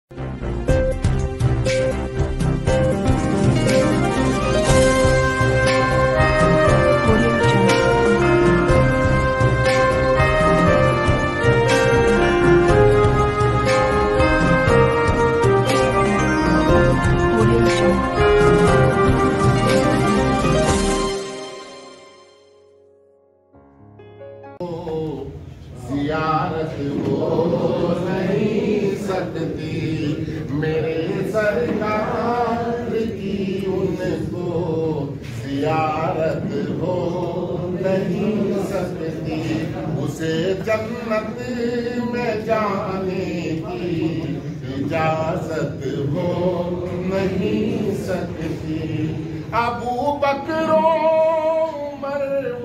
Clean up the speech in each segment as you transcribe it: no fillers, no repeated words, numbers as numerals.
ज़ियारत हो नहीं सकती मेरे सरकार की, उनको ज़ियारत हो नहीं सकती। उसे जन्नत में जाने की इजाज़त हो नहीं सकती। अबू बकर उमर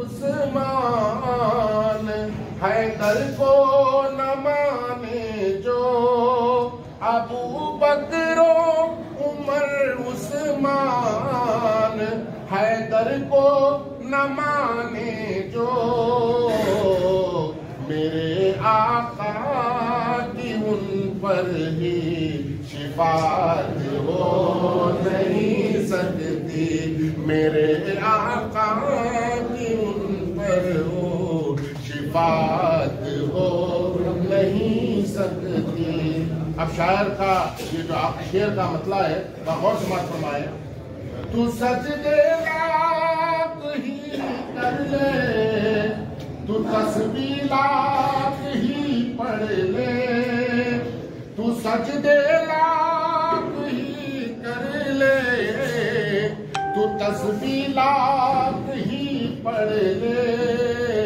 उस्मान हैदर को न माने जो, अबू बकर उमर उस्मान हैदर को न माने जो, मेरे आका की उन पर ही शिफात हो नहीं सकती। मेरे आका की उन पर हो शिफात हो नहीं सकती। अब शायर का ये जो शेर का मतला है और समाज फरमाए, तू सजदे लाख ही कर ले, तू तस्बीह लाख ही पढ़ ले, तू सजदे लाख ही कर ले, तू तस्बीह लाख ही पढ़ ले,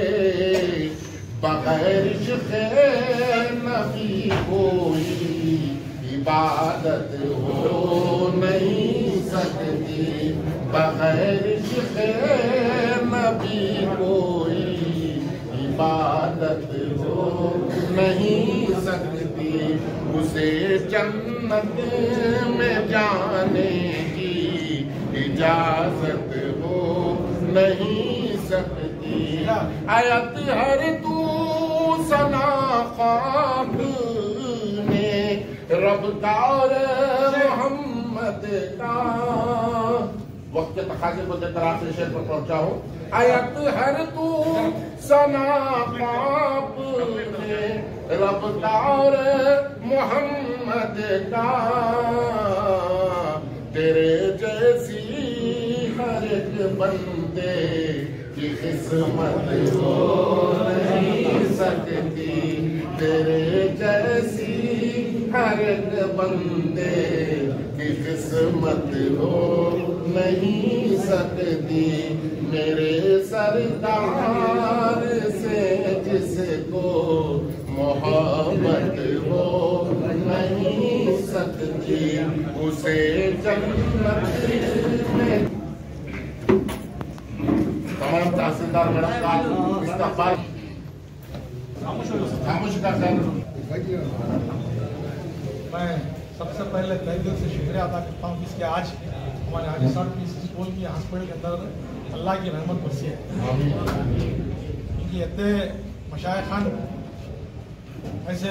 बगैर इश्क़े नबी कोई इबादत हो नहीं सकती। बगैर इश्क़े नबी कोई इबादत हो नहीं सकती। उसे जन्नत में जाने की इजाज़त हो नहीं सकती। आयत हर तू सना ख्वाब में रब का और मोहम्मद का, वक्त के तकाज़े को तरह से शेर पर पहुंचा हूँ। आयत हर तू सना ख्वाब में रब का और मोहम्मद का, तेरे जैसी हर एक बंदे की किस्मत हो नहीं सकती। तेरे जैसी हर एक बंदे की किस्मत हो नहीं सकती। मेरे सरदार से जिसको मोहब्बत हो नहीं सकती, उसे जन्नत में। तमाम तहसीलदार मैडम का इस्तेमाल खामोश कर। मैं सबसे पहले तहे दिल से शुक्रिया अदा करता हूँ जिसके आज हमारे हाजी साहब की स्कूल की हॉस्पिटल के अंदर अल्लाह की रहमत बरसी है। क्योंकि इतने मशाइख खान ऐसे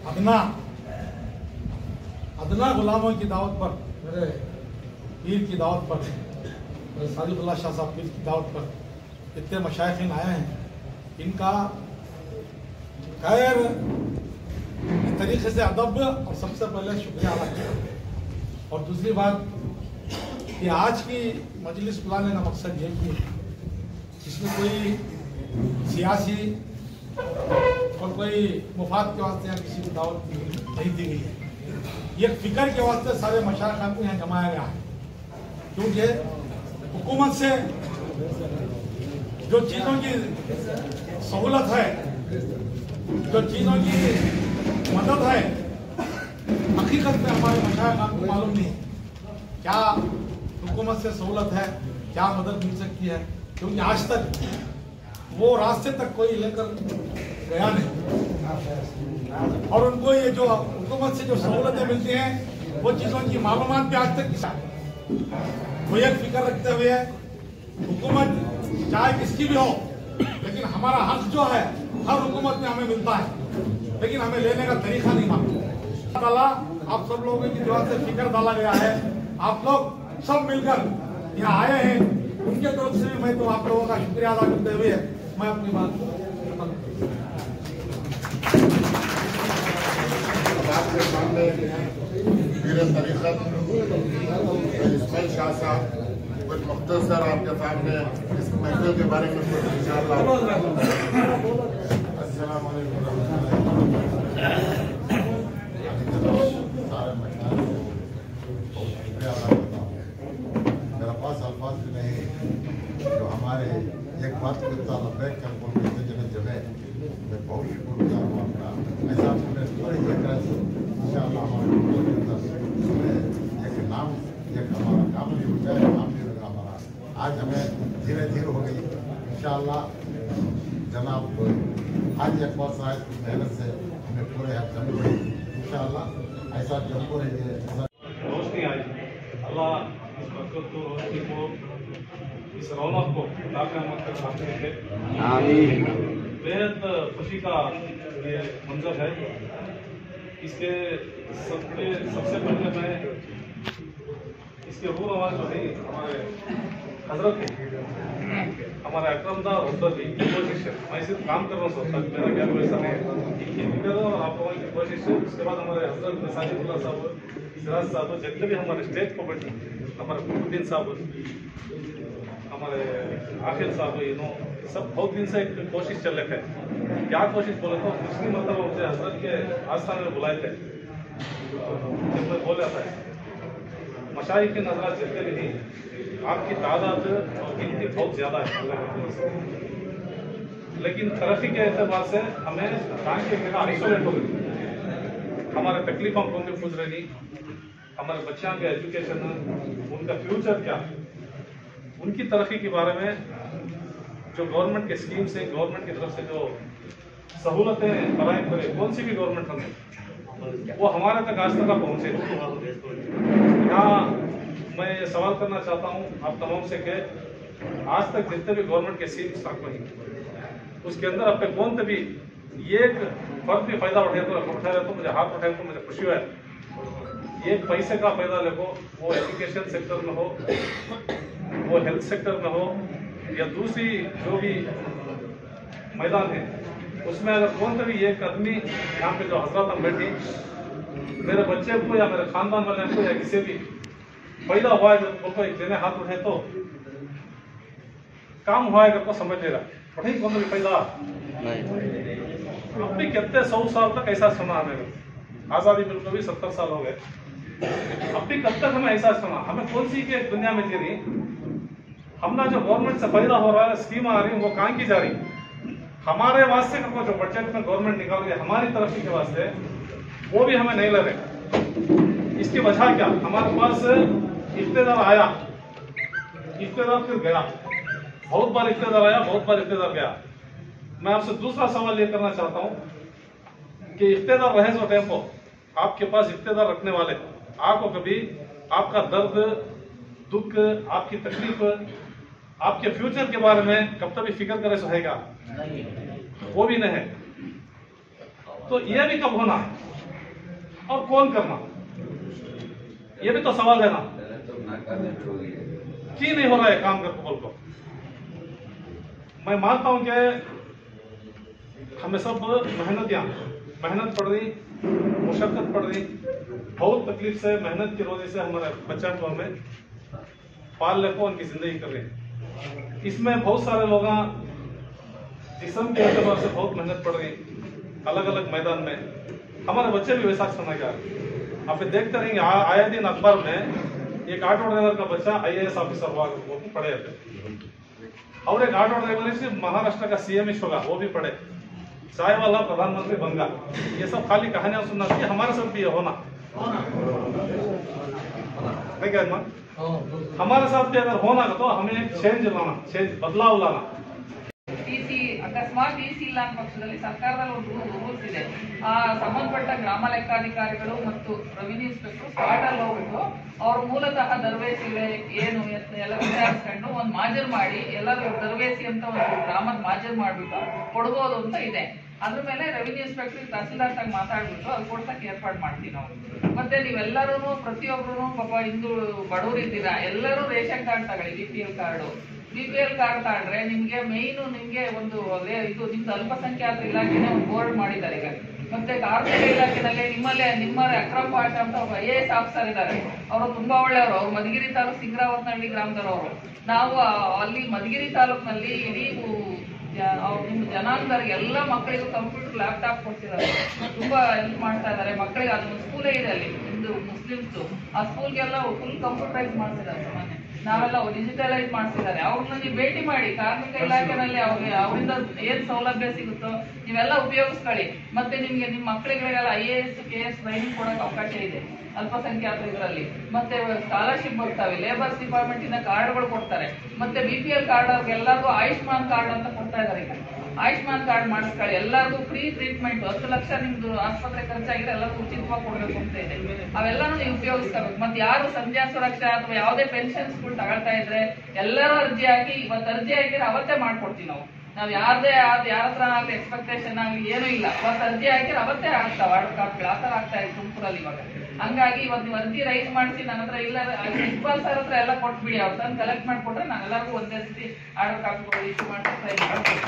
अदना गुलामों की दावत पर, मेरे पीर की दावत पर, मेरे सादिकुल्लाह शाह साहब पीर की दावत पर इतने मशाइखीन आए हैं, इनका खैर इस तरीके से अदब और सबसे पहले शुक्रिया अदा किया। और दूसरी बात कि आज की मजलिस बुलाने का मकसद ये कि इसमें कोई सियासी और कोई मुफाद के वास्ते यहाँ किसी को दावत नहीं दी गई है। ये फिक्र के वास्ते सारे मशाइख को यहाँ जमाया गया है, क्योंकि हुकूमत से जो चीज़ों की सहूलत है, जो चीज़ों की मदद है, हकीकत में हमारे मशाइख को मालूम नहीं क्या हुकूमत से सहूलत है, क्या मदद मिल सकती है, क्योंकि आज तक वो रास्ते तक कोई लेकर गया नहीं। और उनको ये जो हुकूमत से जो सहूलतें मिलती हैं वो चीज़ों की मालूमात भी आज तक किसा वो एक फिक्र रखते हुए हुकूमत चाहे किसकी भी हो, लेकिन हमारा हक जो है हर हुकूमत में हमें मिलता है, लेकिन हमें लेने का तरीका नहीं मालूम। अल्लाह आप सब लोगों की दुआ से फिक्र डाला गया है। आप लोग सब मिलकर यहाँ आए हैं, उनके तरफ से मैं तो आप लोगों का शुक्रिया अदा करते हुए मैं अपनी बात आपके सामने पीर तरीक़त इस्माइल शाह साहब कुछ मुख्तसर आपके सामने इस महफिल के बारे में कुछ इंशाअल्लाह। अस्सलाम वालेकुम। मेरा पास अल्फाज भी नहीं जो हमारे एक बात को इतना लबैक कर बोलते थे जब मैं बहुत शुक्रिया हूँ आपका। ऐसा आपने बड़े इंशाअल्लाह हमारे एक नाम एक हमारा काम भी हो जाए, नाम भी होगा हमारा। आज हमें धीरे धीरे हो गई इंशाअल्लाह। जनाब आज अकबर साहब की मेहनत से हमें पूरे हाथ जम गई इंशाअल्लाह। ऐसा जमको रहिए, रोशनी आई। अल्लाह इस बरकत को, रोशनी को, इस रौनक को ताक़यामत तक सामने रखे। आमीन। बेहद खुशी का ये मंजर है। इसके सबसे पहले मैं इसके रूह रवान जो है हमारे हजरत हमारे अकरमदार हजरत की कोशिश है। मैं सिर्फ काम कर रहा हूँ, सोचता मेरा क्या कोई ऐसा नहीं है और आप लोगों की कोशिश है। उसके बाद हमारे हजरत मसाजिदुल्लाह साहब, सिराज साहब, जितने भी हमारे स्टेज को बैठे, हमारे कुतुबुद्दीन साहब, हमारे आखिर साहब, इन्हों सब बहुत दिन से एक कोशिश चल रही है। क्या कोशिश बोले तो दूसरी मतलब मुझे हजरत के आस्थान में बुलाए थे। जब मैं बोला था मशाइख की नजर जितने भी नहीं, आपकी तादाद और गिनती बहुत ज़्यादा है, लेकिन तरक्की के एतबार से हमें टाइम के बिना आइसोलेट हो गई। हमारे तकलीफ हम कौन भी पूछ रहे नहीं, हमारे बच्चों के एजुकेशन, उनका फ्यूचर क्या, उनकी तरक्की के बारे में जो गवर्नमेंट के स्कीम से, गवर्नमेंट की तरफ से जो सहूलतें फराहम करे, कौन सी भी गवर्नमेंट हमें, वो हमारे तक आज तक पहुँचे। यहाँ मैं ये सवाल करना चाहता हूँ आप तमाम से कि आज तक जितने भी गवर्नमेंट के स्कीम स्टार्ट हुई, उसके अंदर अब तक कौन भी एक फर्द भी फायदा उठाए तो मुझे हाथ उठाए तो मुझे खुशी है। एक पैसे का फायदा देखो, वो एजुकेशन सेक्टर में हो, वो हेल्थ सेक्टर में हो, या दूसरी जो भी मैदान है उसमें अगर कौन भी एक आदमी यहाँ पे जो हजरत हम बैठी, मेरे बच्चे को या मेरे खानदान वाले को या किसी भी फायदा हुआ है उनको एक देने हाथ उठे तो काम हुआ है को समझ ले रहा पढ़ाई कौन भी फायदा अब भी कितने 100 साल तक ऐसा सुना हमें। आज़ादी मिलकर भी 70 साल हो गए, अब भी कब तक हमें ऐसा सुना। हमें कौन सी के दुनिया में जी रही, हमने जो गवर्नमेंट से फायदा हो रहा है, स्कीम आ रही वो कहाँ की जा रही, हमारे वास्ते का जो बजट में गवर्नमेंट निकाल रही है हमारी तरक्की के वास्ते, वो भी हमें नहीं ले रहे। इसकी वजह क्या, हमारे पास इख्तियार आया, इख्तियार फिर गया, बहुत बार इख्तियार आया, बहुत बार इख्तियार गया। मैं आपसे दूसरा सवाल ये करना चाहता हूं कि इख्तियार रहे जो टाइम को आपके पास इख्तियार रखने वाले आपको कभी आपका दर्द, दुख, आपकी तकलीफ, आपके फ्यूचर के बारे में कब तक भी फिक्र करे सहेगा, वो भी नहीं है। तो ये भी कब होना और कौन करना, ये भी तो सवाल है ना। क्यों नहीं हो रहा है काम कर बोल को। मैं मानता हूं कि हमें सब मेहनत पड़ रही, मुशक्कत पड़ रही, बहुत तकलीफ से मेहनत की रोजी से हमारे बच्चा को हमें पाल ले को उनकी जिंदगी कर रही। इसमें बहुत सारे लोग जिस्म के एतबार से बहुत मेहनत पड़ रही, अलग अलग मैदान में हमारे बच्चे भी वैसा सुना गया। आप देखते रहेंगे आए दिन अखबार में एक ऑटो ड्राइवर का बच्चा IAS ऑफिसर हुआ, वो भी पढ़े थे, और एक ऑटो ड्राइवर से महाराष्ट्र का CM होगा, वो भी पढ़े, चाय वाला प्रधानमंत्री बन गया। ये सब खाली कहानियां सुनना चाहिए, हमारे साथ भी ये होना है क्या man? हमारे साथ भी अगर होना तो हमें एक चेंज लाना, बदलाव लाना। ಅಕಸ್ಮಾತ್ ಟಿಸಿ ಇಲ್ಲ ಅನ್ನೋ ಪಕ್ಷದಲ್ಲಿ ಸರ್ಕಾರದಲ್ಲಿ ಒಂದು ರೂಲ್ಸ್ ಇದೆ, ಆ ಸಂಬಂಧಪಟ್ಟ ಗ್ರಾಮ ಲೆಕ್ಕಾಧಿಕಾರಿಗಳು ಮತ್ತು ರೆವಿನ್ಯೂ ಇನ್ಸ್ಪೆಕ್ಟರ್ ಸ್ಪಾಟ್ ಅಲ್ಲಿ ಹೋಗ್ಬಿಟ್ಟು ಅವ್ರ ಮೂಲತಃ ದರ್ವೇಸಿ ಏನು ಎಲ್ಲ ವಿಚಾರಿಸ್ಕೊಂಡು ಒಂದು ಮಾಜರ್ ಮಾಡಿ ಎಲ್ಲರೂ ದರ್ವೇಸಿ ಅಂತ ಒಂದು ಗ್ರಾಮದ ಮಾಜರ್ ಮಾಡ್ಬಿಟ್ಟು ಕೊಡ್ಬೋದು ಅಂತ ಇದೆ. ಅದ್ರ ಮೇಲೆ ರೆವಿನ್ಯೂ ಇನ್ಸ್ಪೆಕ್ಟರ್ ತಹಸೀಲ್ದಾರ್ ತಾಗ ಮಾತಾಡ್ಬಿಟ್ಟು ಅದು ಕೊಡ್ಸಕ್ಕೆ ಏರ್ಪಾಡು ಮಾಡ್ತೀವಿ ನಾವು. ಮತ್ತೆ ನೀವೆಲ್ಲರೂ ಪ್ರತಿಯೊಬ್ರು ಪಾಪ ಹಿಂದೂ ಬಡವರು ಇದ್ದೀರಾ, ಎಲ್ಲರೂ ರೇಷನ್ ಕಾರ್ಡ್ ತಗೊಳ್ಳಿ. BPL ಕಾರ್ಡ್ ತಗೊಂಡ್ರೆ ನಿಮ್ಗೆ ಮೇಯ್ನು ನಿಮ್ಗೆ ಒಂದು ಇದು ನಿಮ್ದು ಅಲ್ಪಸಂಖ್ಯಾತರ ಇಲಾಖೆನೇ ಒಂದು ಬೋರ್ಡ್ ಮಾಡಿದ್ದಾರೆ ಈಗ. ಮತ್ತೆ ಕಾರ್ಮಿಕ ಇಲಾಖೆನಲ್ಲಿ ನಿಮ್ಮಲ್ಲಿ ಅಕ್ರಮ್ ಪಾಷಾ ಅಂತ ಒಬ್ಬ IAS ಆಫೀಸರ್ ಇದ್ದಾರೆ. ಅವರು ತುಂಬಾ ಒಳ್ಳೆಯವರು. ಅವ್ರು ಮಧುಗಿರಿ ತಾಲೂಕು ಸಿಂಗ್ರಾವತ್ನಹಳ್ಳಿ ಗ್ರಾಮದವರು. ನಾವು ಅಲ್ಲಿ ಮಧುಗಿರಿ ತಾಲೂಕಿನಲ್ಲಿ ಇಡೀ ನಿಮ್ಮ ಜನಾಂಗದವ್ರಿಗೆ ಎಲ್ಲ ಮಕ್ಕಳಿಗೂ ಕಂಪ್ಯೂಟರ್ ಲ್ಯಾಪ್ಟಾಪ್ ಕೊಡ್ತಿದ್ದಾರೆ. ತುಂಬಾ ಹೆಲ್ಪ್ ಮಾಡ್ತಾ ಇದ್ದಾರೆ ಮಕ್ಕಳಿಗೆ. ಅದೊಂದು ಸ್ಕೂಲೇ ಇದೆ ಅಲ್ಲಿ ಒಂದು ಮುಸ್ಲಿಮ್ಸ್. ಆ ಸ್ಕೂಲ್ಗೆಲ್ಲ ಫುಲ್ ಕಂಪ್ಯೂಟರೈಸ್ ಮಾಡ್ತಿದ್ದಾರೆ. ಸಾಮಾನ್ಯ ನಾವೆಲ್ಲ ಡಿಜಿಟಲೈಸ್ ಮಾಡ್ತಿದ್ದಾರೆ. ಅವ್ರನ್ನ ನೀವು ಭೇಟಿ ಮಾಡಿ, ಕಾರ್ಮಿಕ ಇಲಾಖೆನಲ್ಲಿ ಅವರಿಂದ ಏನ್ ಸೌಲಭ್ಯ ಸಿಗುತ್ತೋ ನೀವೆಲ್ಲ ಉಪಯೋಗಿಸ್ಕೊಳ್ಳಿ. ಮತ್ತೆ ನಿಮ್ಗೆ ನಿಮ್ಮ ಮಕ್ಕಳಿಗೆಲ್ಲ IAS KS ಟ್ರೈನಿಂಗ್ ಕೊಡೋಕೆ ಅವಕಾಶ ಇದೆ ಅಲ್ಪಸಂಖ್ಯಾತರ ಇದರಲ್ಲಿ. ಮತ್ತೆ ಸ್ಕಾಲರ್ಶಿಪ್ ಬರ್ತಾವೆ, ಲೇಬರ್ಸ್ ಡಿಪಾರ್ಟ್ಮೆಂಟ್ ಇಂದ ಕಾರ್ಡ್ಗಳು ಕೊಡ್ತಾರೆ. ಮತ್ತೆ BPL ಕಾರ್ಡ್ ಅವ್ರಿಗೆಲ್ಲರಿಗೂ ಆಯುಷ್ಮಾನ್ ಕಾರ್ಡ್ ಅಂತ ಕೊಡ್ತಾ ಇದ್ದಾರೆ ಈಗ. ಆಯುಷ್ಮಾನ್ ಕಾರ್ಡ್ ಮಾಡಿಸ್ಕೊಳ್ಳಿ, ಎಲ್ಲರಿಗೂ ಫ್ರೀ ಟ್ರೀಟ್ಮೆಂಟ್. 10 ಲಕ್ಷ ನಿಮ್ದು ಆಸ್ಪತ್ರೆ ಖರ್ಚಾಗಿದ್ರೆ ಎಲ್ಲರಿಗೂ ಉಚಿತವಾಗಿ ಕೊಡ್ಬೇಕು ಅಂತ ಇದೆ. ಅವೆಲ್ಲಾನು ನೀವು ಉಪಯೋಗಿಸ್ಕೋಬೇಕು. ಮತ್ತೆ ಯಾರು ಸಂಧ್ಯಾ ಸುರಕ್ಷಾ ಅಥವಾ ಯಾವುದೇ ಪೆನ್ಷನ್ಸ್ಗಳು ತಗೊಳ್ತಾ ಇದ್ರೆ ಎಲ್ಲರೂ ಅರ್ಜಿ ಹಾಕಿ, ಇವತ್ತು ಅರ್ಜಿ ಹಾಕಿದ್ರೆ ಅವತ್ತೇ ಮಾಡ್ಕೊಡ್ತೀವಿ ನಾವು. ಯಾರ ಹತ್ರ ಆಗಲಿ ಎಕ್ಸ್ಪೆಕ್ಟೇಷನ್ ಆಗಲಿ ಏನೂ ಇಲ್ಲ. ಅವತ್ತು ಅರ್ಜಿ ಹಾಕಿದ್ರೆ ಅವತ್ತೇ ಆಗ್ತಾವ ಆರ್ಡರ್ ಕಾಪಿಗಳು. ಆ ತರ ಆಗ್ತಾ ಇದೆ ತುಮಕೂರಲ್ಲಿ ಇವಾಗ. ಹಂಗಾಗಿ ಇವತ್ತು ನೀವು ಅರ್ಜಿ ರೈಸ್ ಮಾಡಿಸಿ ನನ್ನ ಹತ್ರ ಇಲ್ಲ ಪ್ರಿನ್ಸಿಪಾಲ್ ಸರ್ ಹತ್ರ ಎಲ್ಲ ಕೊಟ್ಬಿಡಿ. ಅವ್ರು ತಂದು ಕಲೆಕ್ಟ್ ಮಾಡಿಕೊಟ್ರೆ ನಾನು ಎಲ್ಲರಿಗೂ ಒಂದೇ ರೀತಿ ಆರ್ಡರ್ ಕಾಪಿಗಳು ಇಶ್ಯೂ ಮಾಡ್ತೀನಿ.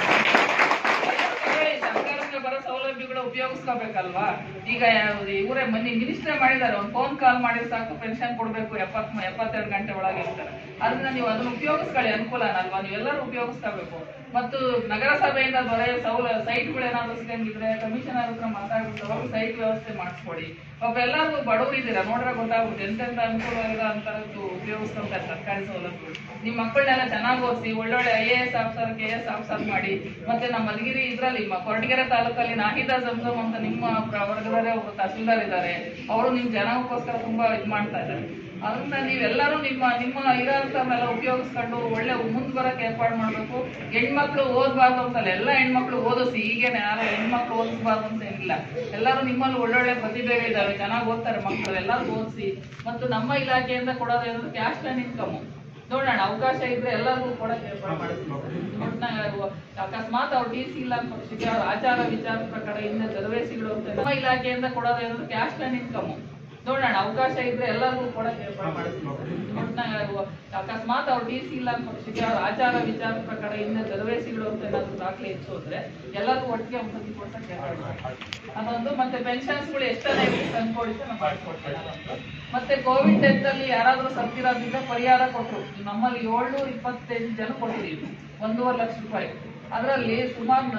ಸರ್ಕಾರದಿಂದ ಬರೋ ಸೌಲಭ್ಯಗಳು ಉಪಯೋಗಿಸ್ಕೋಬೇಕಲ್ವಾ. ಈಗ ಇವರೇ ಮಿನಿಸ್ಟ್ರೇ ಮಾಡಿದ್ದಾರೆ, ಒಂದು ಫೋನ್ ಕಾಲ್ ಮಾಡಿದ್ರೆ ಸಾಕು ಪೆನ್ಷನ್ ಕೊಡ್ಬೇಕು 72 ಗಂಟೆ ಒಳಗೆ ಇರ್ತಾರೆ. ಅದನ್ನ ನೀವು ಅದನ್ನ ಉಪಯೋಗಿಸ್ಕೊಳ್ಳಿ, ಅನುಕೂಲನಲ್ವಾ. ನೀವೆಲ್ಲರೂ ಉಪಯೋಗಿಸ್ಕೋಬೇಕು. ಮತ್ತು ನಗರಸಭೆಯಿಂದ ದೊರೆಯೋ ಸೈಟ್ಗಳೇನಾದ್ರು ಸಿಗಂಗಿದ್ರೆ ಕಮಿಷನರ್ ಹತ್ರ ಮಾತಾಡ್ಬಿಟ್ಟು ಅವ್ರಿಗೆ ಸೈಟ್ ವ್ಯವಸ್ಥೆ ಮಾಡಿಸ್ಕೊಡಿ. ಪಾಪ ಎಲ್ಲರಿಗೂ ಬಡವರು ಇದ್ದೀರಾ ನೋಡ್ರೆ ಗೊತ್ತಾಗುತ್ತೆ ಎಂತೆಂತ ಅನುಕೂಲವಾಗಿರೋ ಅಂತದ್ದು ಉಪಯೋಗಿಸ್ಕೊಂತಾರೆ ಸರ್ಕಾರಿ ಸೌಲಭ್ಯಗಳು. ನಿಮ್ಮ ಮಕ್ಕಳನ್ನೆಲ್ಲ ಚೆನ್ನಾಗಿ ಓದಿಸಿ ಒಳ್ಳೊಳ್ಳೆ IAS ಆಫೀಸರ್ KS ಆಫೀಸರ್ ಮಾಡಿ. ಮತ್ತೆ ನಮ್ಮ ಮಧುಗಿರಿ ಇದ್ರಲ್ಲಿ ಕೊರಟಗೆರೆ ತಾಲೂಕಲ್ಲಿ ನಾಹಿದಾ ಜಮ್ಜಮ್ ಅಂತ ನಿಮ್ಮ ವರ್ಗದವರೇ ಒಬ್ರು ತಹಸೀಲ್ದಾರ್ ಇದ್ದಾರೆ. ಅವರು ನಿಮ್ ಜನಕ್ಕೋಸ್ಕರ ತುಂಬಾ ಇದು ಮಾಡ್ತಾ ಇದ್ದಾರೆ. ಅದನ್ನ ನೀವೆಲ್ಲರೂ ನಿಮ್ಮ ಇರೋಂಥವ್ರನ್ನೆಲ್ಲ ಉಪಯೋಗಿಸ್ಕೊಂಡು ಒಳ್ಳೆ ಮುಂದ್ ಬರಕ್ಕೆ ಏರ್ಪಾಡು ಮಾಡ್ಬೇಕು. ಹೆಣ್ಮಕ್ಳು ಓದ್ಬಾರ್ದು ಅಂತಲ್ಲ, ಎಲ್ಲ ಹೆಣ್ಮಕ್ಳು ಓದಿಸಿ. ಈಗೇನೆ ಯಾರು ಹೆಣ್ಮಕ್ಳು ಓದಿಸ್ಬಾರ್ದು ಅಂತ ಏನಿಲ್ಲ. ಎಲ್ಲರೂ ನಿಮ್ಮಲ್ಲಿ ಒಳ್ಳೊಳ್ಳೆ ಪ್ರತಿಭೆಗಳಿದ್ದಾವೆ, ಚೆನ್ನಾಗಿ ಓದ್ತಾರೆ ಮಕ್ಕಳು, ಎಲ್ಲರೂ ಓದಿಸಿ. ಮತ್ತು ನಮ್ಮ ಇಲಾಖೆಯಿಂದ ಕೊಡೋದೇನಂದ್ರೆ ಕ್ಯಾಶ್ ಅಂಡ್ ಇನ್ಕಮ್ ನೋಡೋಣ, ಅವಕಾಶ ಇದ್ರೆ ಎಲ್ಲರಿಗೂ ಕೊಡಕ್ಕೆ ಏರ್ಪಾಡು ಮಾಡ್ತೀವಿ. ಅಕಸ್ಮಾತ್ ಅವ್ರು TC ಇಲ್ಲ ಅಂತ ಪಕ್ಷಕ್ಕೆ ಅವ್ರ ಆಚಾರ ವಿಚಾರ ಪ್ರಕಾರ ಹಿಂದೆ ದರ್ವೇಸಿಗಳು ಅಂತ ನಮ್ಮ ಇಲಾಖೆಯಿಂದ ಕೊಡೋದೇನಂದ್ರೆ ಕ್ಯಾಶ್ ಅಂಡ್ ಇನ್ಕಮ್ ನೋಡೋಣ, ಅವಕಾಶ ಇದ್ರೆ ಎಲ್ಲರಿಗೂ ಕೊಡಕ್ಕೆ ಏರ್ಪಾಡು ಮಾಡ್ತೀವಿ. ಅಕಸ್ಮಾತ್ ಅವ್ರು TC ಇಲ್ಲ ಅಂತ ಪಕ್ಷಕ್ಕೆ ಅವ್ರ ಆಚಾರ ವಿಚಾರ ಪ್ರಕಾರ ಹಿಂದೆ ದರ್ವೇಸಿಗಳು ಅಂತ ಏನಾದ್ರು ದಾಖಲೆ ಇತ್ತು ಅಂದ್ರೆ ಎಲ್ಲರಿಗೂ ಒಟ್ಟಿಗೆ ಒಂದ್ಸತಿ ಕೊಡ್ಸಕ್ಕೆ ಏರ್ಪಾಡು ಮಾಡ್ತೀವಿ. ಅದೊಂದು. ಮತ್ತೆ ಪೆನ್ಷನ್ಸ್ಗಳು ಎಷ್ಟನೇ ತಂದ್ಕೊಡಿಸಿ ನಾವು ಮಾಡಿಕೊಡ್ತೇವೆ. ಮತ್ತೆ ಕೋವಿಡ್ ಡೆತ್ ಅಲ್ಲಿ ಯಾರಾದ್ರೂ ಸತ್ತಿರೋದ್ರಿಂದ ಪರಿಹಾರ ಕೊಟ್ಟರು. ನಮ್ಮಲ್ಲಿ 725 ಜನ ಕೊಟ್ಟಿದ್ದೀವಿ, 1.5 ಲಕ್ಷ ರೂಪಾಯಿ. ಅದರಲ್ಲಿ ಸುಮಾರು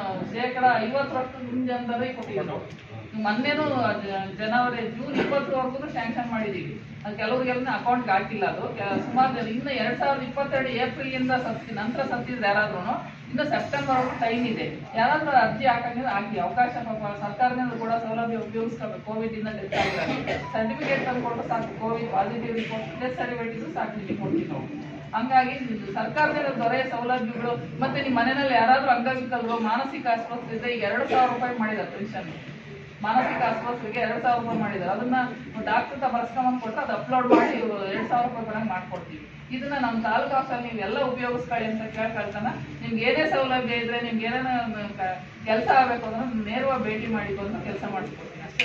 50% ಜನರೇ ಕೊಟ್ಟಿದ್ದೀವಿ. ಮೊನ್ನೆನೂ ಜೂನ್ 20ವರೆಗೂ ಸ್ಯಾಂಕ್ಷನ್ ಮಾಡಿದೀವಿ. ಅದು ಕೆಲವರಿಗೆಲ್ಲ ಅಕೌಂಟ್ಗೆ ಹಾಕಿಲ್ಲ. ಅದು ಸುಮಾರು ಜನ ಇನ್ನು 2022 ಏಪ್ರಿಲ್ ಇಂದ ನಂತರ ಸತ್ತಿದ್ರೆ ಯಾರಾದ್ರೂ ಇನ್ನು ಸೆಪ್ಟೆಂಬರ್ ಟೈಮ್ ಇದೆ. ಯಾರಾದ್ರೂ ಅರ್ಜಿ ಹಾಕಂಗಿದ್ರೆ ಹಾಕಿ, ಅವಕಾಶ ಸರ್ಕಾರದಿಂದ ಕೂಡ ಸೌಲಭ್ಯ ಉಪಯೋಗಿಸ್ಕೋಬೇಕು. ಕೋವಿಡ್ ಇಂದ ಡೆತ್ ಆಗಿದ್ದಾರೆ ಸರ್ಟಿಫಿಕೇಟ್ ತಂದು ಕೊಟ್ಟು ಸಾಕು. Covid positive report death certificate ಇದ್ದು ಸಾಕು, ನಿಮಗೆ ಕೊಡ್ತೀವಿ ನಾವು. ಹಂಗಾಗಿ ಸರ್ಕಾರದಿಂದ ದೊರೆಯ ಸೌಲಭ್ಯಗಳು. ಮತ್ತೆ ನಿಮ್ಮ ಮನೆಯಲ್ಲಿ ಯಾರಾದ್ರೂ ಅಂಗವಿಕಲರು ಮಾನಸಿಕ ಆಸ್ಪತ್ರೆ ಇದೆ, ಈಗ 2,000 ರೂಪಾಯಿ ಮಾಡಿದ್ದಾರೆ ಪೆನ್ಷನ್. ಮಾನಸಿಕ ಆಸ್ಪತ್ರೆಗೆ 2,000 ರೂಪಾಯಿ ಮಾಡಿದ್ದಾರೆ. ಅದನ್ನ ಡಾಕ್ಟರ್ ಬರ್ಸ್ಕೊಂಡ್ ಕೊಟ್ಟು ಅದು ಅಪ್ಲೋಡ್ ಮಾಡಿ 2,000 ರೂಪಾಯಿ ಕೂಡ ಮಾಡ್ಕೊಡ್ತೀವಿ. ಇದನ್ನ ನಮ್ಮ ತಾಲೂಕು ಆಫೀಸಲ್ಲಿ ನೀವೆಲ್ಲ ಉಪಯೋಗಿಸ್ಕೊಳ್ಳಿ ಅಂತ ಕೇಳ್ಕೊಳ್ತಾನ. ನಿಮ್ಗೆ ಏನೇ ಸೌಲಭ್ಯ ಇದ್ರೆ, ನಿಮ್ಗೆ ಏನೇನೋ ಕೆಲಸ ಆಗಬೇಕು ಅಂದ್ರೆ ನೇರವಾಗಿ ಭೇಟಿ ಮಾಡಿ ಬಂದು ಕೆಲಸ ಮಾಡಿಸ್ಕೊಡ್ತೀನಿ ಅಷ್ಟೇ.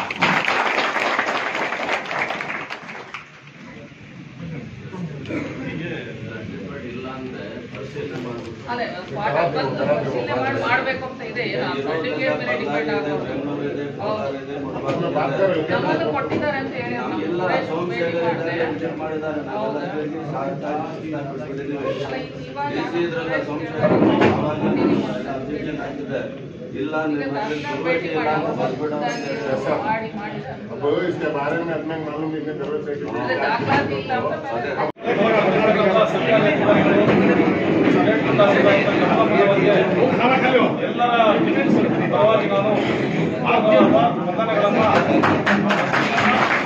ಅದೇ ಪರಿಶೀಲನೆ ಮಾಡಿ ಮಾಡ್ಬೇಕು ಅಂತ ಇದೆ. ಸರ್ಟಿಫಿಕೇಟ್ ಮೇಲೆ ಡಿಪೆಂಡ್ ಆಗೋದು. ನಮ್ಮದು ಕೊಟ್ಟಿದ್ದಾರೆ ಅಂತ ಹೇಳಿ ದಾಖಲಾತಿ ಇಲ್ಲ ಅಂತ ಎಲ್ಲರ ಪರವಾಗಿ ನಾನು